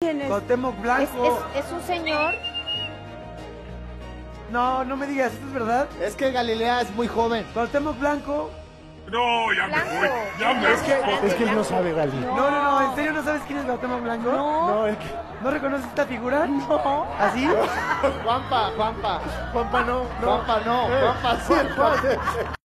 ¿Quién es? Cuauhtémoc Blanco. ¿Es un señor? No, no me digas, ¿esto es verdad? Es que Galilea es muy joven. Cuauhtémoc Blanco. No, ya me Blanco. voy. Ya me voy. Es que él no sabe, Gali. No, ¿en serio no sabes quién es Cuauhtémoc Blanco? No, es que... ¿No reconoces esta figura? No. ¿Así? Juanpa no. Juanpa no. Juanpa no. Juanpa sí, el padre.